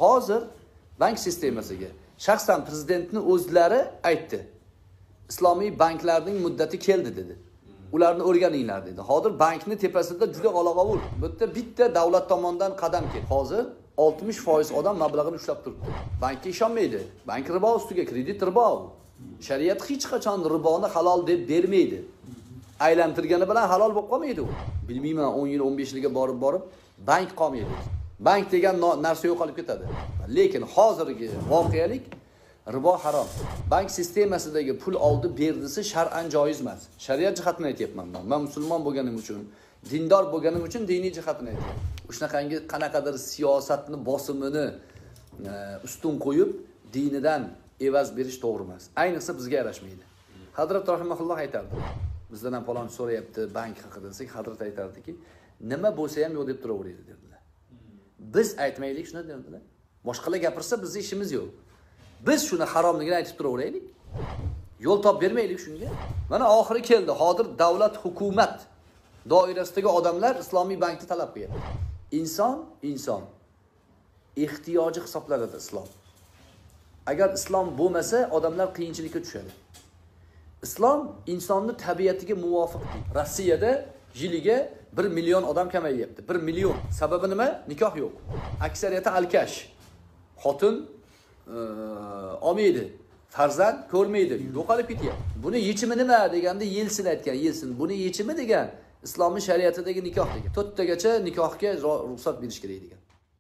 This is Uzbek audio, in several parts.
hozir bank sistemasiga shaxsan prezidentning o'zlari aytdi. Islomiy banklarning muddati keldi dedi. Ularni o'rganinglar dedi. Hozir bankning tepasida juda g'alag'ovul. Bitta davlat tomonidan qadam keldi. Hozir 60% odam mablag'ini ushlab turibdi. Bankka ishonmaydi. Bank ribo ustiga kredit ribo. Shariat hech qachon riboni halol deb bermaydi. Aylantirgani bilan halol bo'lib qolmaydi u. Bilmayman 10 yil 15 yilga borib bank qolmaydi. Bank degan narsa yo'qolib ketadi. Lekin hozirgi voqelik ribo harom. Bank sistemasidagi pul oldi berdisi shar'an joiz emas. Shariat jihatini aytyapman men. Men musulmon bo'lganim uchun, dindor bo'lganim uchun diniy jihatini aytyapman. Shunaqangi qanaqadir siyosatni bosimini ustun qo'yib, dinidan evaz berish to'g'ri emas. Ayniqsa bizga yarashmaydi. Hazrat rahimahulloh aytardi. Bizdan ham falon so'rayapti bank haqida desak, Hazrat aytardiki, nima bo'lsa ham yo'q deb turaveradi dedilar. Biz aytmaylik shuni dedilar. Boshqalar gapirsa bizning ishimiz yo'q. Biz shuni haromligini aytib turaveraylik. Yo'l top bermaylik shunga. Mana oxiri keldi. Hozir davlat, hukumat doirasidagi odamlar islomiy bankni talab qilyapti. Inson ehtiyoji hisoblanadi islom. Agar islom bo'lmasa, odamlar qiyinchilikka tushadi. Islom insonning tabiatiga muvofiq. Rossiyada yiliga 1 million odam kamayyapti. 1 million. Sababi nima? Nikoh yo'q. Aksariyati alkash. Xotin olmaydi. Farzand ko'rmaydi. Yo'qolib ketyapti. Buni yechimi nima deganda Yelsin aytgan. Yelsin. Buni yechimi degan islomiy shariatidagi nikoh degan. 4 tagacha nikohga ruxsat berish kerak degan.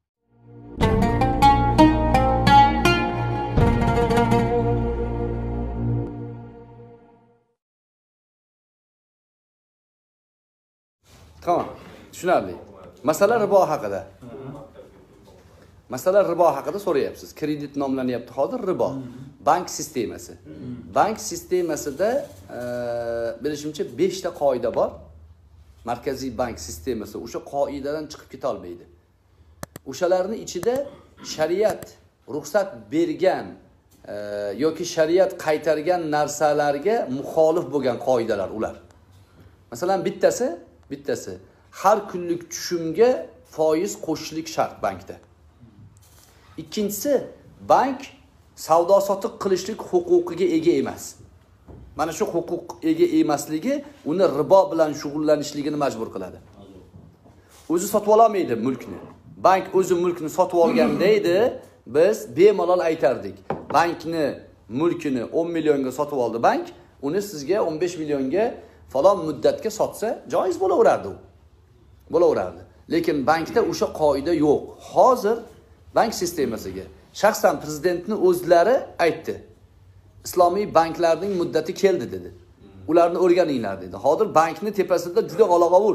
Tamam. Tushunarli. Masala ribo haqida. Masala ribo haqida so'rayapsiz. Kredit nomlanyapti hozir ribo. Bank sistemasi. Bank sistemasida bilishimcha 5 ta qoida bor. Markaziy bank sistemasi o'sha qoidadan chiqib keta olmaydi. O'shalarning ichida shariat ruxsat bergan yoki shariat qaytargan narsalarga muxolif bo'lgan qoidalar ular. Masalan, bittasi har kunlik tushumga foiz qo'shishlik shart bankda. Ikkinchisi, bank savdo sotiq qilishlik huquqiga ega emas. Mana shu huquq ega emasligi uni ribo bilan shug'ullanishligini majbur qiladi. O'zi sotib olmaydi mulkni. Bank o'zi mulkni sotib olganda edi, biz bemalol aytardik. Bankni mulkini 10 millionga sotib oldi bank, uni sizga 15 millionga falon muddatga sotsa joiz bo'laverardi u. Bo'laverardi. Lekin bankda o'sha qoida yo'q. Hozir bank sistemasiga shaxsan prezidentning o'zlari aytdi. Islomiy banklarning muddati keldi dedi. Ularni o'rganinglar dedi. Hozir bankning tepasida juda g'alag'ovul.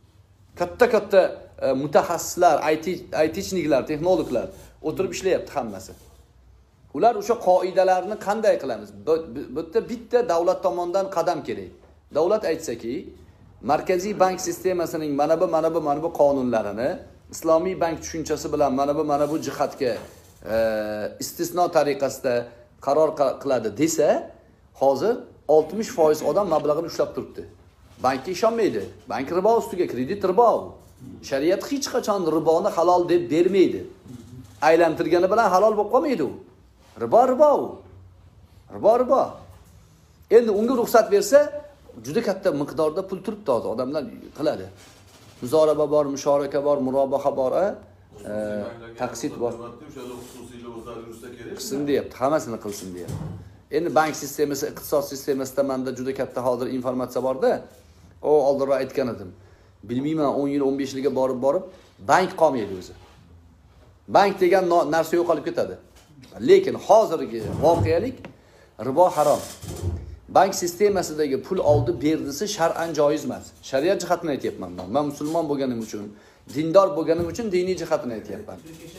Katta mutaxassislar, ITchniklar, texnologlar o'tirib ishlayapti hammasi. Ular o'sha qoidalarni qanday qilamiz? Bitta davlat tomonidan qadam kerak. Davlat aytsaki, markaziy bank sistemasining mana bu qonunlarini islomiy bank tushunchasi bilan mana bu jihatga istisno tariqasida qaror qiladi desa, hozir 60% odam mablag'ini ushlab turibdi. Bankka ishonmaydi. Bank ribo ustiga kredit ribo. Shariat hech qachon riboni halol deb bermaydi. Aylantirgani bilan halol bo'lib qolmaydi u. Ribo. Endi unga ruxsat bersa, juda katta miqdorda pul turibdi hozir odamlar qiladi. Muzoraba bor, mushoraka bor, murobaha bor, taqsid bor. Qilsin deyapti, hammasini qilsin deyapti. Endi bank sistemasi, iqtisod sistemasida menda juda katta hozir informatsiya bor-da. O oldinroq aytgan edim. Bilmayman 10 yil 15 yilga borib bank qolmaydi o'zi. Bank degan narsa yo'qolib ketadi. Lekin hozirgi voqelik ribo harom. Bank sistemasidagi pul oldi berdisi shar'an joiz emas. Shariat jihatini aytyapman men. Men musulmon bo'lganim uchun, dindor bo'lganim uchun diniy jihatini aytyapman.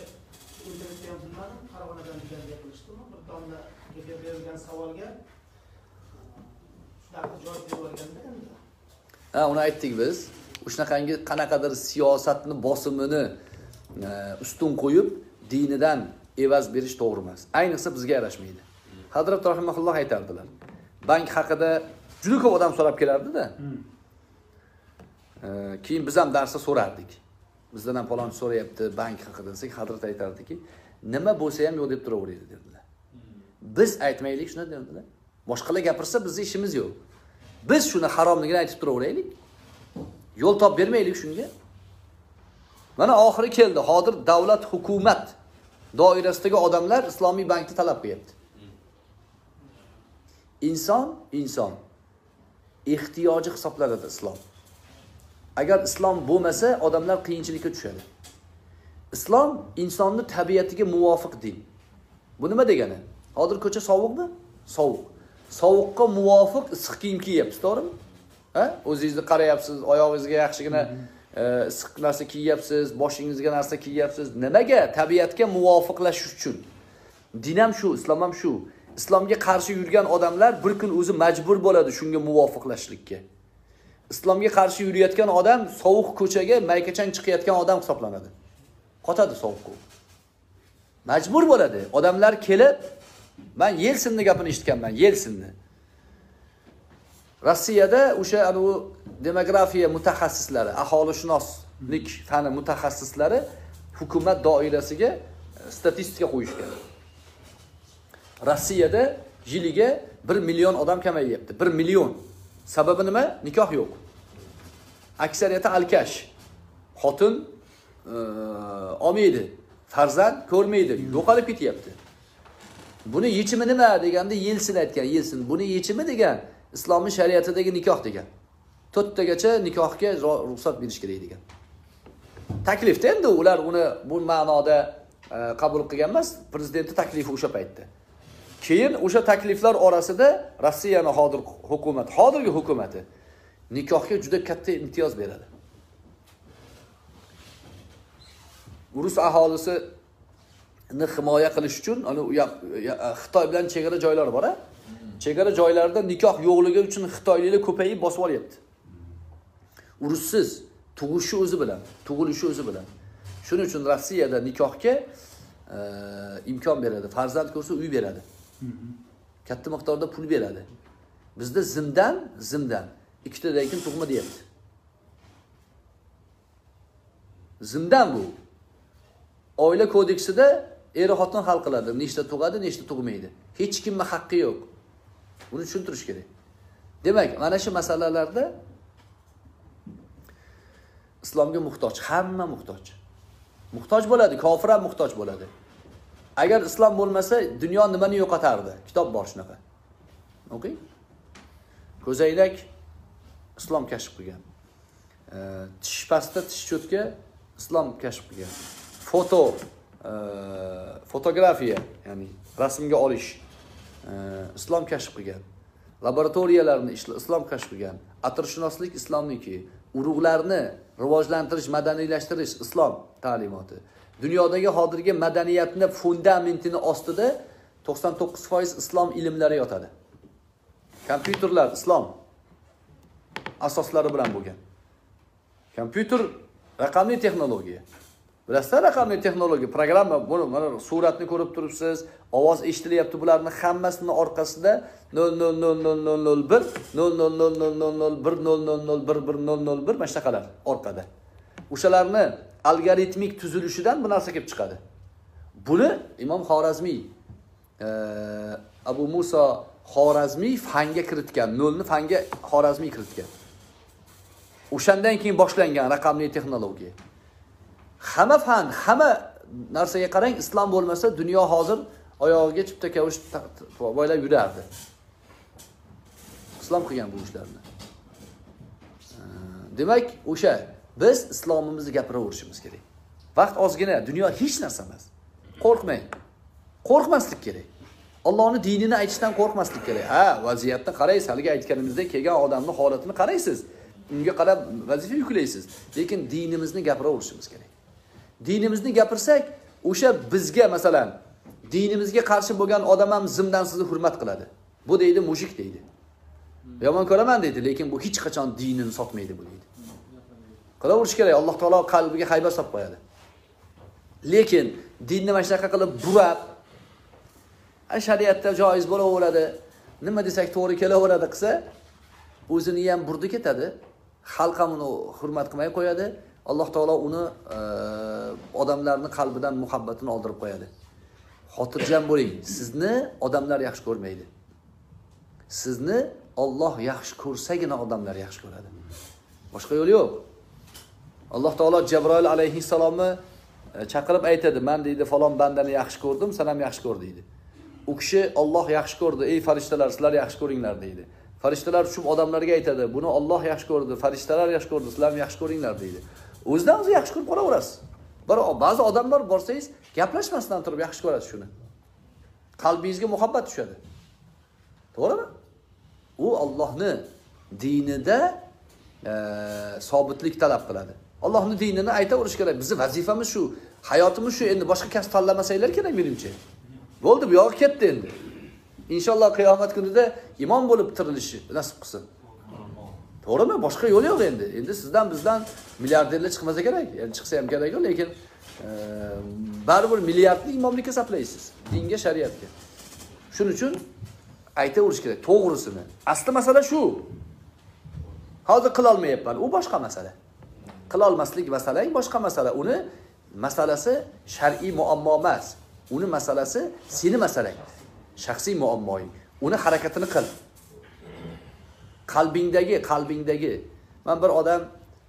Uni aytdik biz. Shunaqangi qanaqadir siyosatni bosimini ustun qo'yib, dinidan evaz berish to'g'ri emas. Ayniqsa bizga yarashmaydi. Hazrat rahimahulloh aytardilar. Bank haqida juda ko'p odam so'rab kelardi-da. Keyin biz ham darsda so'rardik. Bizdan ham falon so'rayapti bank haqida desak, Hazrat aytardiki, nima bo'lsa ham yo'q deb turaveradi dedilar. Biz aytmaylik shuni dedilar. Boshqalar gapirsa bizning ishimiz yo'q. Biz shuni haromligini aytib turaveraylik. Yo'l top bermaylik shunga. Mana oxiri keldi. Hozir davlat, hukumat doirasidagi odamlar islomiy bankni talab qilyapti. Inson ehtiyoji hisoblanadi islom. Agar islom bo'lmasa, odamlar qiyinchilikka tushadi. Islom insonning tabiatiga muvofiq din. Bu nima degani? Hozir ko'cha sovuqmi? Sovuq. Sovuqqa muvofiq issiq kiyim kiyyapsiz, to'g'rimi? Ha? O'zingizni qarayapsiz, oyog'ingizga yaxshigina issiq narsa kiyyapsiz, boshingizga narsa kiyyapsiz. Nimaga? Tabiatga muvofiqlashish uchun. Din ham shu, islom ham shu. Islomga qarshi yurgan odamlar bir kun o'zi majbur bo'ladi shunga muvofiqlashlikka. Islomga qarshi yurayotgan odam sovuq ko'chaga maykachang chiqayotgan odam hisoblanadi. Qotadi sovuqqa. Majbur bo'ladi. Odamlar kelib, men Yelsinning gapini eshitganman, Yelsinni. Rossiyada o'sha demografiya mutaxassislari, aholishunoslik fani mutaxassislari hukumat doirasiga statistika qo'yishgan. Rossiyada yiliga 1 million odam kamayyapti. 1 million. Sababi nima? Nikoh yo'q. Aksariyati alkash. Xotin olmaydi, farzand ko'rmaydi, yo'qolib ketyapti. Buni yechimi nima deganda Yelsin aytgan, Yelsin. Buni yechimi degan islomiy shariatidagi nikoh degan. 4 tagacha nikohga ruxsat berish kerak degan. Taklifda endi ular uni bu ma'noda qabul qilgan emas, prezidentning taklifi o'sha paytda. Keyin o'sha takliflar orasida Rossiyaning hozirgi hukumati nikohga juda katta imtiyoz beradi. Rus aholisini himoya qilish uchun Xitoy bilan chegara joylari bor-a? Chegara joylarida nikoh yo'qligi uchun xitoyliklar ko'payib bosib olyapti. Urushsiz tug'ilishi o'zi bilan. Shuning uchun Rossiyada nikohga imkon beradi. Farzand ko'rsa uy beradi. Katta miqdorda pul beradi. Bizda zimdan ikkitadan keyin tug'ma deyapti. Zimdan bu. Oila kodeksida er-xotin hal qiladi. Nechta tug'adi, nechta tug'maydi. Hech kimning haqqi yo'q. Buni tushuntirish kerak. Demak, mana shu masalalarda islomga muhtoj, hamma muhtoj. Muhtoj bo'ladi, kofir ham muhtoj bo'ladi. Agar islom bo'lmasa, dunyo nimani yo'qotardi? Kitob bor shunaqa. O'qing. Ko'zoynak islom kashf qilgan. Tish pasta, tish cho'tka islom kashf qilgan. Fotografiya, ya'ni rasmga olish islom kashf qilgan. Laboratoriyalarni islom kashf qilgan. Atirshunoslik islomniki. Urug'larni rivojlantirish, madaniylashtirish islom ta'limoti. Dunyodagi hozirgi madaniyatni fundamentini ostida 99% islom ilmlari yotadi. Kompyuterlar islom asoslari bilan bo'lgan. Kompyuter raqamli texnologiya. Bilasizlar, raqamli texnologiya, programma, buni mana suratni ko'rib turibsiz, ovoz eshitilyapti, bularning hammasini orqasida 000001 00001000110001 mana shunaqalar orqada. O'shalarni algoritmik tuzilishidan bu narsa kelib chiqadi. Buni Imom Xorazmiy, Abu Musa Xorazmiy fanga kiritgan, nolni fanga Xorazmiy kiritgan. O'shandan keyin boshlangan raqamli texnologiya. Hamma fan, hamma narsaga qarang, islom bo'lmasa dunyo hozir oyog'iga chipta kavush boylab yurardi. Islom qilgan bu ishlarni. Demak, o'sha biz islomimizni gapiraverishimiz kerak. Vaqt ozgina, dunyo hech narsa emas. Qo'rqmang. Qo'rqmaslik kerak. Allohning dinini aytishdan qo'rqmaslik kerak. Ha, vaziyatni qaraysiz, haliga aytganimizda kelgan odamning holatini qaraysiz. Unga qarab vazifa yuklaysiz. Lekin dinimizni gapiraverishimiz kerak. Dinimizni gapirsak, o'sha bizga masalan dinimizga qarshi bo'lgan odam ham zimdan sizni hurmat qiladi. Bu deydi mushrik deydi. Yomon ko'raman deydi, lekin bu hech qachon dinini sotmaydi bu deydi. Qilaverish kerak, Alloh taolo qalbiga haybat solib qo'yadi. Lekin dinni mana shunaqa qilib burab, shariatda joiz bo'laveradi, nima desak to'g'ri kelaveradi qilsa, o'zini ham burdi ketadi, xalq ham uni hurmat qilmay qo'yadi. Alloh taolo uni odamlarning qalbidan muhabbatini oldirib qo'yadi. Xotirjam bo'ling. Sizni odamlar yaxshi ko'rmaydi. Sizni Alloh yaxshi ko'rsagina odamlar yaxshi ko'radi. Boshqa yo'l yo'q. Alloh taolo Jabroil alayhissalomni chaqirib aytadi, "Men deydi falon bandani yaxshi ko'rdim, sen ham yaxshi ko'r" deydi. U kishi Alloh yaxshi ko'rdi, "Ey farishtalar, sizlar yaxshi ko'ringlar" deydi. Farishtalar tushib odamlarga aytadi, "Buni Alloh yaxshi ko'rdi, farishtalar yaxshi ko'rdi, sizlar ham yaxshi ko'ringlar" deydi. O'zidan o'zi yaxshi ko'rib qolaverasiz. Ba'zi odamlar borsangiz, gaplashmasdan turib yaxshi ko'rasiz shuni. Qalbingizga muhabbat tushadi. To'g'rimi? U Allohning dinida sobitlik talab qiladi. Allohning dinini aytaverish kerak. Bizning vazifamiz shu, hayotimiz shu. Endi boshqa kasb tanlamasanglar kerak menimcha. Bo'ldi, bu yo'q ketdi endi. Inshaalloh qiyomat kunida imom bo'lib tirilishi nasib qilsin. To'g'rimi? Boshqa yo'l yo'q endi. Endi sizdan bizdan milliarderlar chiqmasa kerak. Yani chiqsa ham kerak, lekin baribir milliardni imomlikka saplaysiz. Dinga, shariatga. Shuning uchun aytaverish kerak to'g'risini. Asli masala shu. Hozir qila olmayapman, u boshqa masala. Qila olmaslik masalang boshqa masala. Uni masalasi shar'iy muammo emas. Uni masalasi seni masalang. Shaxsiy muammoing. Uni harakatini qil. Qalbingdagi. Men bir odam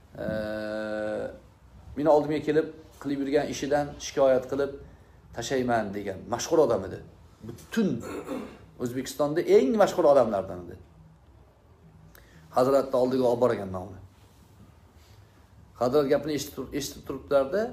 meni oldimga kelib qilib yurgan ishidan shikoyat qilib tashayman degan mashhur odam edi. Butun O'zbekistonda eng mashhur odamlardan edi. Hazratning oldiga olib borganman uni. Hazrat gapini eshitib turibdilarda,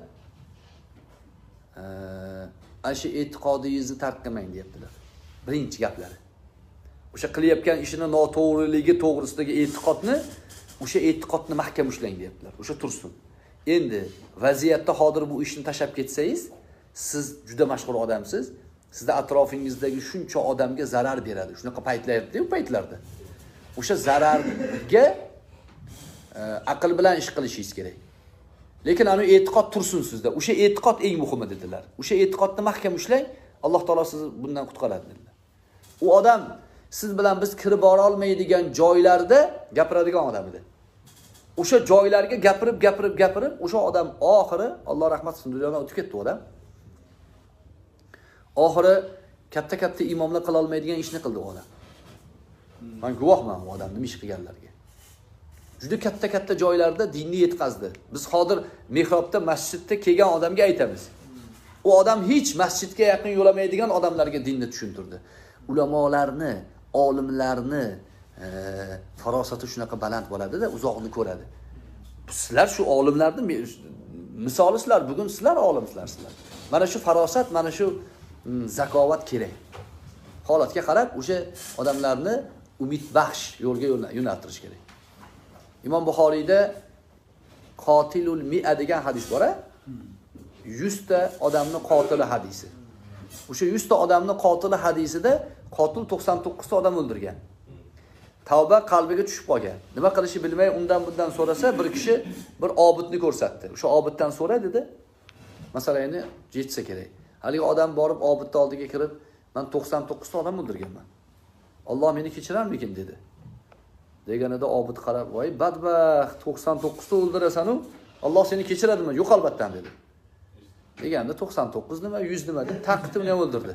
ana shu e'tiqodingizni tark qilmang deyaptilar. Birinchi gaplari. O'sha qilayotgan ishini noto'g'riligi to'g'risidagi e'tiqodni, o'sha e'tiqodni mahkam ushlang deyaptilar. O'sha tursin. Endi vaziyatda hozir bu ishni tashab ketsangiz, siz juda mashhur odamsiz. Sizda atrofingizdagi shuncha odamga zarar beradi. Shunaqa paytlarda, u paytlarda. O'sha zararga aql bilan ish qilishingiz kerak. Lekin ana e'tiqod tursin sizda. O'sha e'tiqod eng muhimi dedilar. O'sha e'tiqodni mahkam ushlang, Alloh taolo sizni bundan qutqaradi dedilar. U odam siz bilan biz kirib bora olmaydigan joylarda gapiradigan odam edi. O'sha joylarga gapirib, o'sha odam oxiri Alloh rahmat qilsin, dunyodan o'tib ketdi odam. Oxiri katta imomlar qila olmaydigan ishni qildi odam. Men guvohman u odamning ish qilganlarga. Juda katta joylarda dinni yetkazdi. Biz hozir mihrobda, masjidda kelgan odamga aytamiz. U odam hech masjidga yaqin yo'lamaydigan odamlarga dinni tushuntirdi. Ulamolarni, olimlarni farosati shunaqa baland bo'ladi-da, uzoqni ko'radi. Sizlar shu olimlarning misoli sizlar, bugun sizlar olimsizlar. Mana shu farosat, mana shu zakovat kerak. Holatga qarab o'sha odamlarni umid baxsh yo'lga yo'naltirish kerak. Imom Buxoriyda qotilul mi'a degan hadis bor-a? 100 ta odamni qotili hadisi. O'sha 100 ta odamni qotili hadisida qotil 99 ta odam o'ldirgan. Tavba qalbiga tushib qolgan. Nima qilishi bilmay undan bundan so'rasa, bir kishi bir obidni ko'rsatdi. O'sha obiddan so'ra dedi. Masalani yetsa kerak. Haligi odam borib obidning oldiga kirib, "Men 99 ta odam o'ldirganman. Alloh meni kechirarmikin?" dedi. Deganida obid qarab, "Voy badbaxt, 99 ta o'ldirasan-u, Alloh seni kechiradimi?" "Yo'q albatta" dedi. Deganda 99 nima, 100 nima deb taqitni o'ldirdi.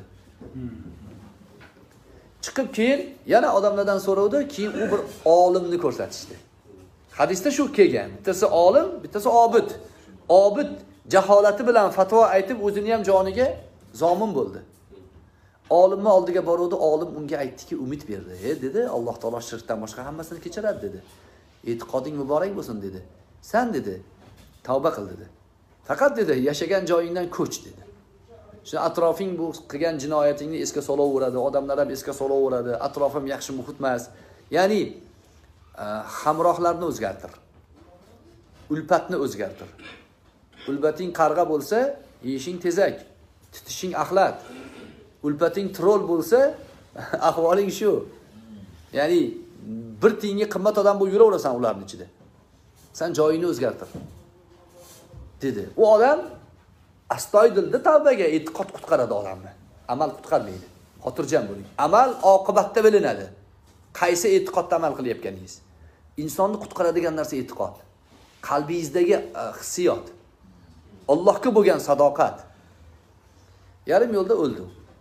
Chiqib keyin yana odamlardan so'rovdi, keyin u bir olimni ko'rsatishdi. Hadisda shu kelgan. Bittasi olim, bittasi obid. Obid jaholati bilan fatvo aytib o'zini ham joniga zomin bo'ldi. Olimni oldiga boruvdi, olim unga aytdiki, umid berdi. Dedi, Alloh taolo shirkdan boshqa hammasini kechiradi dedi. E'tiqoding muborak bo'lsin dedi. Sen dedi, tavba qil dedi. Faqat dedi, yashagan joyingdan ko'ch dedi. Shu atrofing bu qilgan jinoyatingni esga solaveradi, odamlar ham esga solaveradi, atrofim yaxshi muhit emas. Ya'ni hamrohlarni o'zgartir. Ulpatni o'zgartir. Ulpating qarg'a bo'lsa, yeyishing tezak, tutishing axlat. Ulpating troll bo'lsa, ahvoling shu. Ya'ni bir tiyinga qimmat odam bo'lib yuraverasan ularning ichida. Sen joyingni o'zgartir. dedi. U odam astoydilda tavbaga, e'tiqod qutqaradi odamni. Amal qutqarmaydi. Xotirjam bo'ling. Amal oqibatda bilinadi. Qaysi e'tiqodda amal qilyapganingiz. Insonni qutqaradigan narsa e'tiqod. Qalbingizdagi hissiyot. Allohga bo'lgan sadoqat. Yarim yo'lda o'ldi.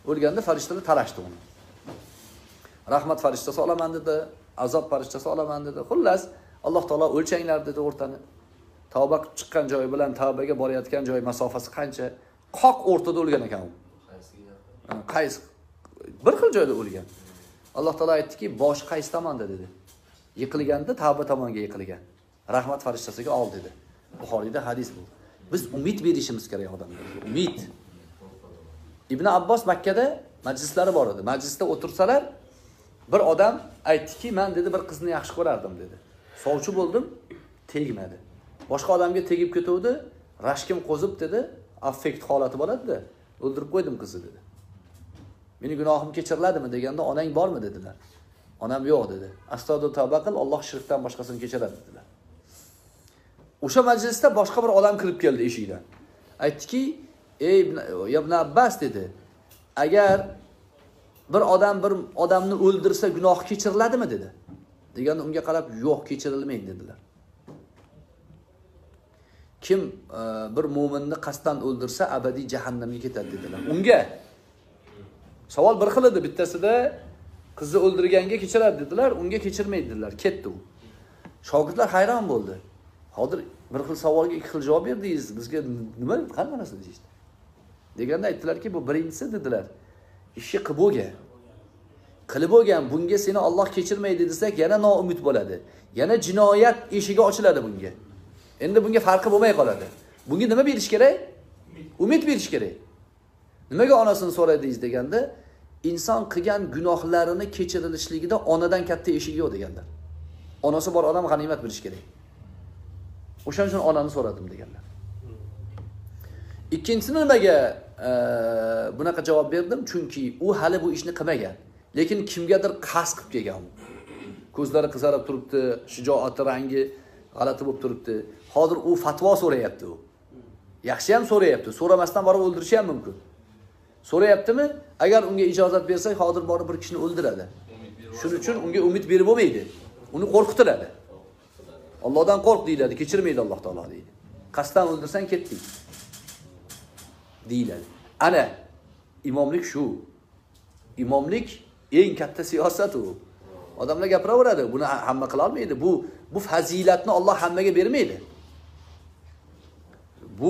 O'lganda farishtalar tarashdi uni. Rahmat farishtasi olaman dedi, azob farishtasi olaman dedi. Xullas, Alloh taolo o'lchanglar dedi o'rtani. Tavba qilib chiqqan joyi bilan tavbaga borayotgan joy masofasi qancha? Qoq o'rtada o'lgan ekan u. Qaysi? Bir xil joyda o'lgan. Alloh taolo aytdiki, bosh qaysi tomonda dedi. Yiqilganda tavba tomonga yiqilgan. Rahmat farishtasiga ol dedi. Buxoriyda hadis bu. Biz umid berishimiz kerak odamlarga. Umid. Ibn Abbos Makkada majlislari bor edi. Majlisda o'tirsalar, bir odam aytdiki, men dedi bir qizni yaxshi ko'rardim dedi. Sovchi bo'ldim, tegmadi. Boshqa odamga tegib ketuvdi, rashkim qo'zib dedi, affekt holati bo'ladi-da, o'ldirib qo'ydim qizni dedi. Meni gunohim kechiriladimi deganda, onang bormi dedilar. Onam yo'q dedi. Astag'firullah tavba qil, Alloh shirkdan boshqasini kechiradi dedilar. O'sha majlisda boshqa bir odam kirib keldi eshikdan. Aytdiki, "Ey Ibn Abbas" dedi. "Agar bir odamni o'ldirsa gunoh kechiriladimi?" dedi. Deganda unga qarab, "Yo'q, kechirilmaydi" dedilar. Kim bir mu'minni qasddan o'ldirsa, abadiy jahannamga ketadi dedilar. Unga savol bir xil edi. Bittasida qizni o'ldirganga kechiradi dedilar, unga kechirmaydi dedilar. Ketdi u. Shogirdlar hayron bo'ldi. Hozir bir xil savolga ikki xil javob berdingiz. Bizga nima qanday narsa deyishdi? Deganda aytdilarki, bu birinchisi dedilar. Ishni qilib bo'lgan. Qilib bo'lgan, bunga seni Alloh kechirmaydi desak, yana noumid bo'ladi. Yana jinoyat eshigi ochiladi bunga. Endi bunga farqi bo'lmay qoladi. Bunga nima berish kerak? Umid berish kerak. Nimaga onasini so'radingiz deganda, inson qilgan gunohlarini kechirilishligida onadan katta eshik yo'q deganlar. Onasi bor odam g'animat bilish kerak. O'shaning uchun onani so'radim deganlar. Ikkinchisi nimaga bunaqa javob berdim? Chunki u hali bu ishni qilmagan. Lekin kimgadir qasd qilib kelgan u. Ko'zlari qizarib turibdi, shijoati rangi g'alati bo'lib turibdi. Hozir u fatvo so'rayapti u. Yaxshi ham so'rayapti. So'ramasdan borib o'ldirishi ham mumkin. So'rayaptimi? Agar unga ijozat bersak, hozir borib bir kishini o'ldiradi. Shuning uchun unga umid berib bo'lmaydi. Uni qo'rqitiladi. Allohdan qo'rq deyiladi, kechirmaydi Alloh taolo deydi. Qasddan o'ldirsang ketdik deyiladi. Ana imomlik shu. Imomlik eng katta siyosat u. Odamlar gapiraveradi, buni hamma qila olmaydi. Bu fazilatni Alloh hammaga bermaydi. Bu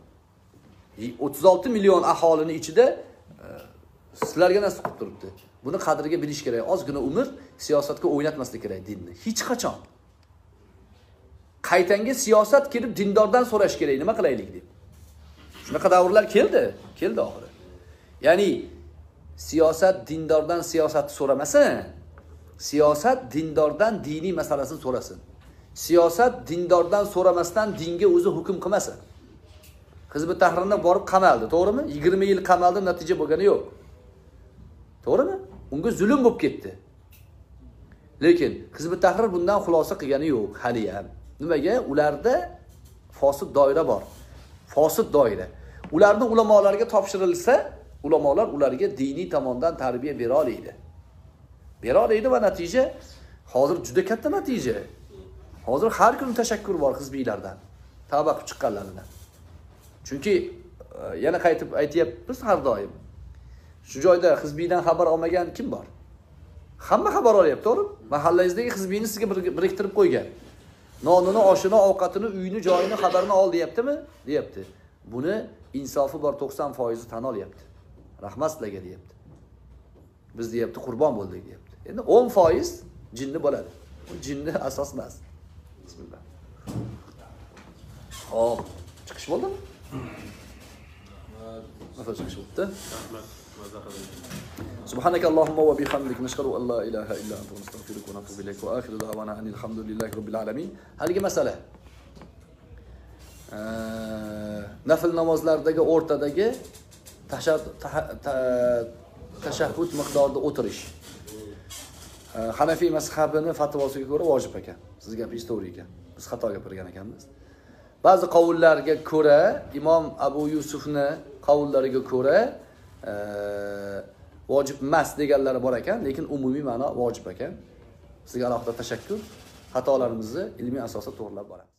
36 million aholini ichida sizlarga nasib qilib turibdi. Buni qadriga bilish kerak. Ozgina umr siyosatga o'ynatmaslik kerak dinni. Hech qachon. Qaytanga siyosat kirib dindordan so'rash kerak, nima qilaylik deb. Shunaqa davrlar keldi oxiri. Ya'ni siyosat dindordan siyosatni so'ramasin. Siyosat dindordan diniy masalasini so'rasin. Siyosat dindordan so'ramasdan dinga o'zi hukm qilmasin. Hizb-ut Tahrirda borib qamaldi, to'g'rimi? 20 yil qamaldi, natija bo'lgani yo'q. To'g'rimi? Unga zulm bo'lib ketdi. Lekin Hizb-ut Tahrir bundan xulosa qilgani yo'q hali ham. Nimaga? Ularda fosid doira bor. Fosid doira. Ularning ulamolarga topshirilsa, ulamolar ularga diniy tomondan tarbiya bera oladi. Bera oladi va natija hozir juda katta natija. Hozir har kun tashakkur bor hizbiylardan. Tavba qilib chiqqanlaridan. Chunki yana qaytib aytayapmiz har doim. Shu joyda hizbiydan xabar olmagan kim bor? Hamma xabar olyapti, to'g'ri? Mahallangizdagi hizbiyni sizga biriktirib qo'ygan. Nonini, oshini, ovqatini, uyini, joyini, xabarini ol deyaptimi? Deyapti. Buni insofi bor 90% tan olyapti. Rahmat sizlarga deyapti. Biz deyapti qurbon bo'ldik deyapti. Endi 10% jinni bo'ladi. Bu jinni asos emas. Bismillah. Hop, chiqish bo'ldimi? Nafas chiqish bo'ldi. سبحانك اللهم وبحمدك نشهد ان لا اله الا انت نستغفرك ونتوب اليك واخر دعوانا ان الحمد لله رب العالمين. Haligi masala. Nafl namozlardagi o'rtadagi tashahhud miqdorida o'tirish. Hanafiy mazhabini fatvosiga ko'ra vojib ekan. Siz gapingiz to'g'ri ekan. Biz xato gapirgan ekanmiz. Ba'zi qavullarga ko'ra, Imom Abu Yusufni qavullariga ko'ra vojib emas deganlari bor ekan, lekin umumiy ma'no vojib ekan. Sizga alohida tashakkur. Xatolarimizni ilmiy asosda to'g'rilab boramiz.